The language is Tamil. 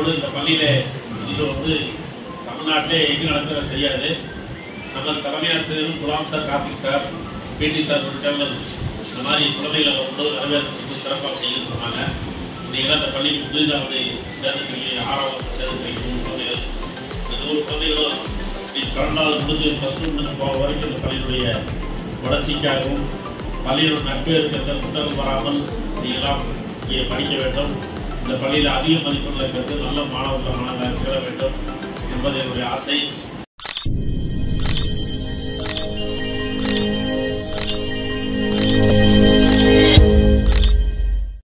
அதோடு இந்த பள்ளியில் இது வந்து தமிழ்நாட்டிலே எங்கே நடக்கிறது தெரியாது. நம்ம தலைமை ஆசிரியரும் Ghulam sir, Karthik sir, PT sir உள்ளிட்டவர்கள் இந்த மாதிரி குழந்தைகளை வந்து வரவேற்பு சிறப்பாக செய்யணும்னு சொன்னாங்க. இன்றைக்கெல்லாம் இந்த பள்ளிக்கு புதிதாக வந்து சேர்ந்துருக்கீங்க, 6ஆம் வகுப்பு சேர்ந்துருக்கீங்க குழந்தைகள். இந்த 100 குழந்தைகளும் கடனாவது முடிஞ்சு +2 முடிஞ்சு போகிற வரைக்கும் இந்த பள்ளியினுடைய வளர்ச்சிக்காகவும் பள்ளியோட நட்பேறுக்கிறத புத்தகம் வராமல் நீங்களாம் இங்கே படிக்க வேண்டும். இந்த பள்ளியில் அதிக மதிப்பெண்கள் இருக்கிறது நல்ல மாணவர்களாக பெற வேண்டும் என்பது என்னுடைய ஆசை.